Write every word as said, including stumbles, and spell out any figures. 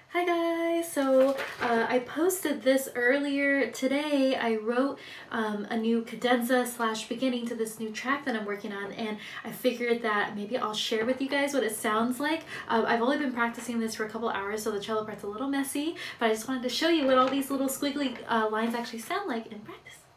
Hi guys! So uh, I posted this earlier today. I wrote um, a new cadenza slash beginning to this new track that I'm working on, and I figured that maybe I'll share with you guys what it sounds like. Um, I've only been practicing this for a couple hours, so the cello part's a little messy, but I just wanted to show you what all these little squiggly uh, lines actually sound like in practice.